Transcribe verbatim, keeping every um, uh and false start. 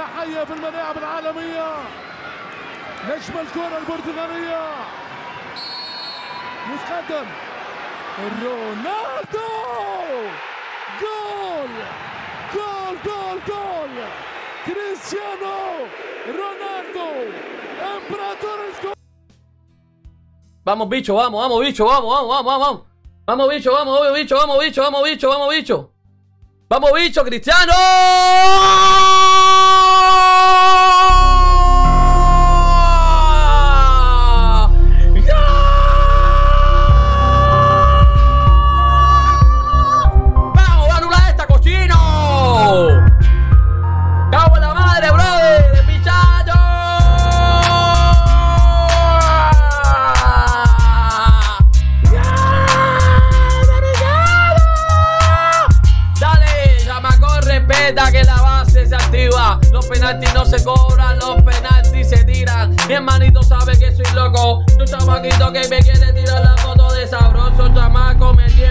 حية في الملاعب العالمية. نجم الكرة البرتغالية متقدم رونالدو. جول جول جول جول كريستيانو رونالدو امبراطور الجول. Vamos, bicho, vamos, vamos, bicho, vamos, vamos, vamos, vamos. Vamos, bicho, vamos, vamos, bicho, vamos, bicho, vamos, bicho, vamos, bicho. Vamos, bicho, Cristiano. Vamos a anular esta, cochino. Cago en la madre, brother, de pichado. Que la base se activa, los penaltis no se cobran, los penaltis se tiran. Mi hermanito sabe que soy loco, un chamaquito que me quiere tirar la foto de sabroso chamaco me tiene.